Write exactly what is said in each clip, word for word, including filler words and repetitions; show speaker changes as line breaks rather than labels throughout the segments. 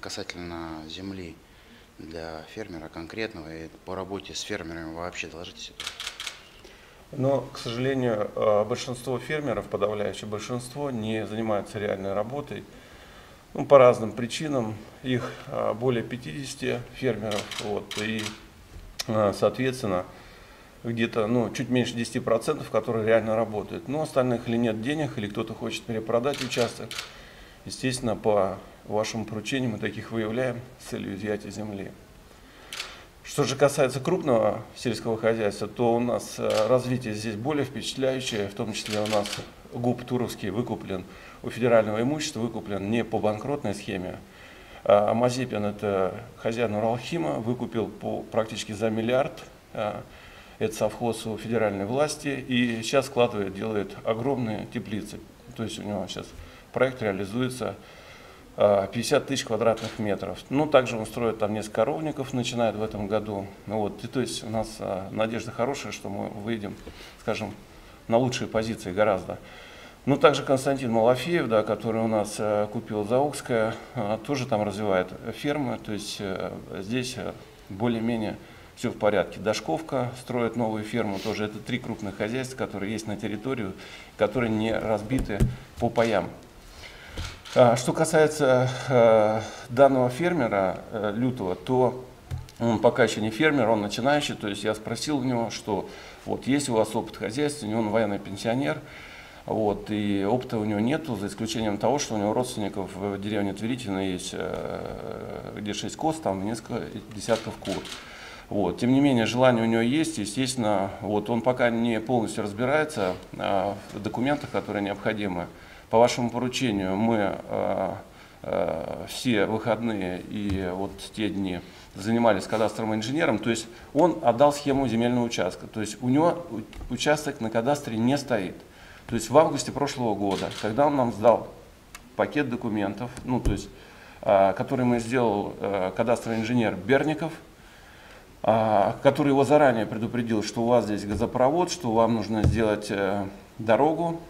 касательно земли для фермера конкретного и по работе с фермерами вообще доложите ситуацию.
Но, к сожалению, большинство фермеров, подавляющее большинство, не занимаются реальной работой. Ну, по разным причинам. Их более пятидесяти фермеров. Вот, и, соответственно, где-то ну, чуть меньше десяти процентов, которые реально работают. Но остальных или нет денег, или кто-то хочет перепродать участок. Естественно, по вашему поручению мы таких выявляем с целью изъятия земли. Что же касается крупного сельского хозяйства, то у нас развитие здесь более впечатляющее, в том числе у нас ГУП Туровский выкуплен, у федерального имущества выкуплен не по банкротной схеме, а Мазепин, это хозяин Уралхима, выкупил по, практически за миллиард, это совхоз у федеральной власти, и сейчас складывает, делает огромные теплицы, то есть у него сейчас проект реализуется пятьдесят тысяч квадратных метров. Ну, также он строит там несколько коровников, начинает в этом году. Вот. И, то есть у нас а, надежда хорошая, что мы выйдем, скажем, на лучшие позиции гораздо. Ну, также Константин Малафеев, да, который у нас а, купил Заокское, а, тоже там развивает фермы. То есть а, здесь а, более-менее все в порядке. Дашковка строит новую ферму, тоже это три крупных хозяйства, которые есть на территории, которые не разбиты по паям. Что касается э, данного фермера э, Лютого, то он пока еще не фермер, он начинающий. То есть я спросил у него, что вот есть у вас опыт хозяйства, он военный пенсионер, вот, и опыта у него нету, за исключением того, что у него родственников в деревне Тверитино есть, э, где шесть коз, там несколько десятков кур. Вот. Тем не менее, желание у него есть, естественно, вот, он пока не полностью разбирается э, в документах, которые необходимы. По вашему поручению мы э, э, все выходные и вот те дни занимались кадастровым инженером, то есть он отдал схему земельного участка, то есть у него участок на кадастре не стоит. То есть в августе прошлого года, когда он нам сдал пакет документов, ну то есть, э, который мы сделал э, кадастровый инженер Берников, э, который его заранее предупредил, что у вас здесь газопровод, что вам нужно сделать э, дорогу,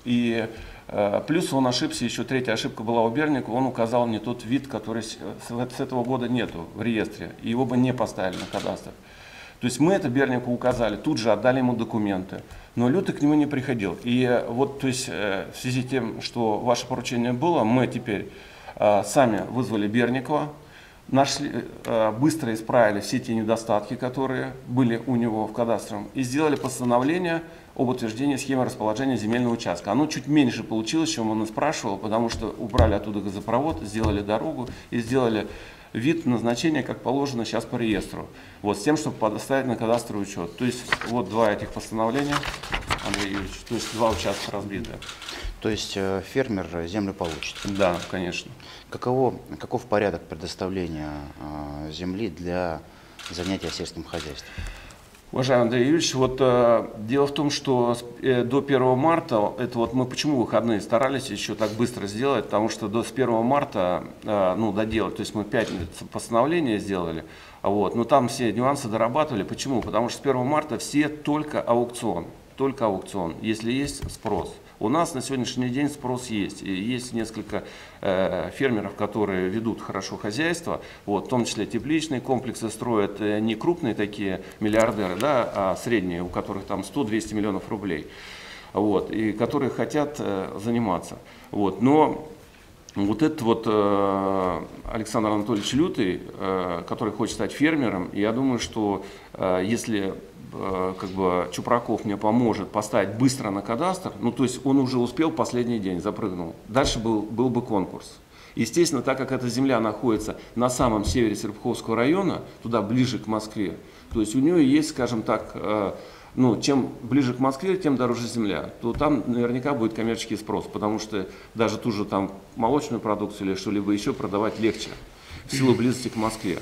и плюс он ошибся, еще третья ошибка была у Берникова, он указал не тот вид, который с этого года нету в реестре, и его бы не поставили на кадастр. То есть мы это Бернику указали, тут же отдали ему документы, но Лютый к нему не приходил. И вот, то есть в связи с тем, что ваше поручение было, мы теперь сами вызвали Берникова, нашли, быстро исправили все те недостатки, которые были у него в кадастровом, и сделали постановление об утверждении схемы расположения земельного участка. Оно чуть меньше получилось, чем он и спрашивал, потому что убрали оттуда газопровод, сделали дорогу и сделали вид назначения, как положено сейчас по реестру. Вот, с тем, чтобы поставить на кадастровый учет. То есть вот два этих постановления, Андрей Юрьевич, то есть два участка разбиты.
То есть фермер землю получит?
Да, конечно.
Каково, каков порядок предоставления э, земли для занятия сельским хозяйством?
Уважаемый Андрей Юрьевич, вот э, дело в том, что э, до первого марта, это вот мы почему выходные старались еще так быстро сделать, потому что до с первого марта, э, ну, доделать, то есть мы пятницу постановление сделали, вот, но там все нюансы дорабатывали. Почему? Потому что с первого марта все только аукцион, только аукцион, если есть спрос. У нас на сегодняшний день спрос есть. И есть несколько э, фермеров, которые ведут хорошо хозяйство, вот, в том числе тепличные комплексы строят, э, не крупные такие миллиардеры, да, а средние, у которых там сто-двести миллионов рублей, вот, и которые хотят э, заниматься. Вот, но вот этот вот э, Александр Анатольевич Лютый, э, который хочет стать фермером, я думаю, что э, если как бы Чупраков мне поможет поставить быстро на кадастр, ну то есть он уже успел последний день, запрыгнул. Дальше был, был бы конкурс. Естественно, так как эта земля находится на самом севере Серпуховского района, туда ближе к Москве, то есть у нее есть, скажем так, э, ну чем ближе к Москве, тем дороже земля, то там наверняка будет коммерческий спрос, потому что даже ту же там молочную продукцию или что-либо еще продавать легче в силу близости к Москве.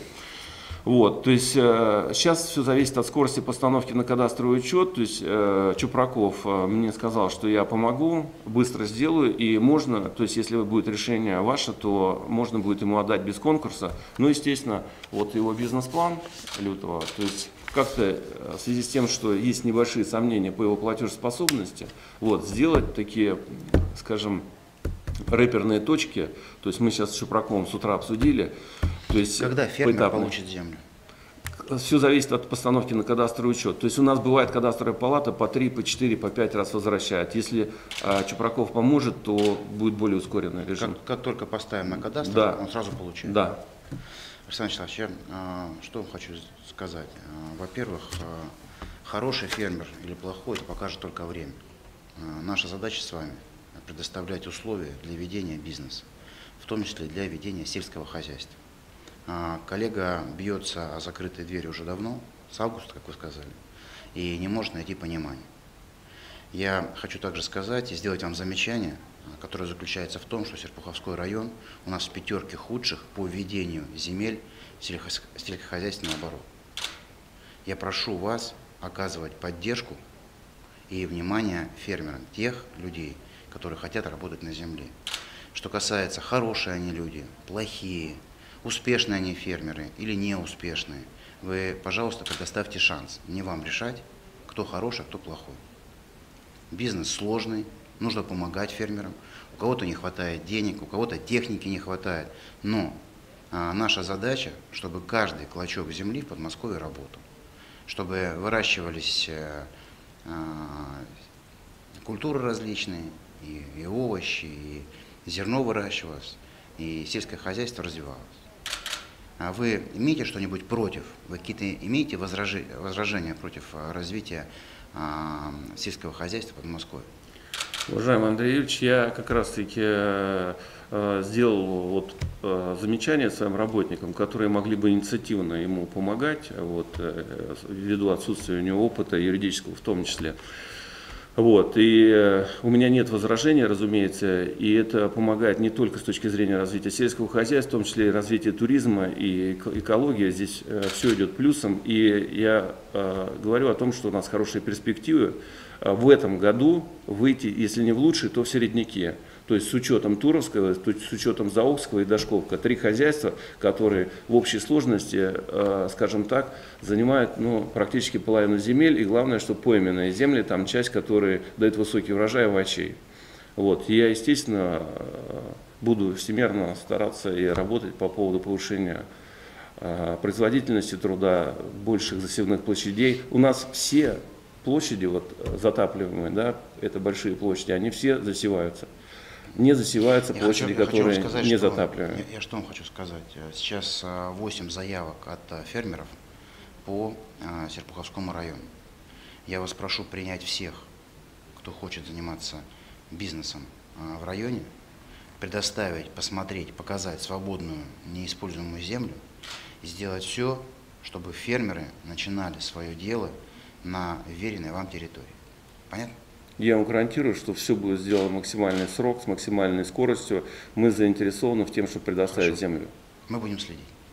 Вот, то есть э, сейчас все зависит от скорости постановки на кадастровый учет. То есть э, Чупраков э, мне сказал, что я помогу, быстро сделаю, и можно, то есть если будет решение ваше, то можно будет ему отдать без конкурса. Ну, естественно, вот его бизнес-план Лютого, то есть как-то в связи с тем, что есть небольшие сомнения по его платежеспособности, вот, сделать такие, скажем,
рэперные точки, то есть мы сейчас с Чупраковым с утра обсудили. То есть
Когда фермер
поэтапно.
получит землю?
Все зависит от постановки на кадастровый учет. То есть у нас бывает кадастровая палата по три, по четыре, по пять раз возвращает. Если а, Чупраков поможет, то будет более ускоренный режим.
Как, как только поставим на кадастр,
да.
он сразу получает?
Да.
Александр Вячеславович, я а, что вам хочу сказать. А, во-первых, а, хороший фермер или плохой, это покажет только время. А, наша задача с вами предоставлять условия для ведения бизнеса, в том числе для ведения сельского хозяйства. А, коллега бьется о закрытой двери уже давно, с августа, как вы сказали, и не может найти понимания. Я хочу также сказать и сделать вам замечание, которое заключается в том, что Серпуховской район у нас в пятерке худших по ведению земель сельскохозяйственного оборота. Я прошу вас оказывать поддержку и внимание фермерам, тех людей, которые хотят работать на земле. Что касается, хорошие они люди, плохие, успешные они фермеры или неуспешные, вы, пожалуйста, предоставьте шанс. Не вам решать, кто хороший, а кто плохой. Бизнес сложный, нужно помогать фермерам. У кого-то не хватает денег, у кого-то техники не хватает. Но а, наша задача, чтобы каждый клочок земли в Подмосковье работал. Чтобы выращивались а, а, культуры различные, и, и овощи, и зерно выращивалось, и сельское хозяйство развивалось. А вы имеете что-нибудь против? Вы какие-то имеете возражения, возражения против развития а, сельского хозяйства Подмосковья?
Уважаемый Андрей Юрьевич, я как раз-таки э, сделал вот, э, замечание своим работникам, которые могли бы инициативно ему помогать, вот, э, ввиду отсутствия у него опыта юридического в том числе. Вот, и э, у меня нет возражений, разумеется, и это помогает не только с точки зрения развития сельского хозяйства, в том числе и развития туризма и экологии. Здесь э, все идет плюсом, и я э, говорю о том, что у нас хорошие перспективы э, в этом году выйти, если не в лучшие, то в середняки. То есть с учетом Туровского, то есть с учетом Заокского и Дашковка, три хозяйства, которые в общей сложности, э, скажем так, занимают ну, практически половину земель, и главное, что пойменные земли, там часть, которая дает высокий урожай овощей. Вот. И я, естественно, буду всемерно стараться и работать по поводу повышения э, производительности труда, больших засевных площадей. У нас все площади вот, затапливаемые, да, это большие площади, они все засеваются. Не засеваются
я
площади,
хочу,
которые
хочу сказать,
не
что,
затапливаемы.
Я, я что вам хочу сказать. Сейчас восемь заявок от фермеров по Серпуховскому району. Я вас прошу принять всех, кто хочет заниматься бизнесом в районе, предоставить, посмотреть, показать свободную, неиспользуемую землю и сделать все, чтобы фермеры начинали свое дело на веренной вам территории. Понятно?
Я вам гарантирую, что все будет сделано в максимальный срок, с максимальной скоростью. Мы заинтересованы в том, чтобы предоставить
Хорошо.
землю.
Мы будем следить.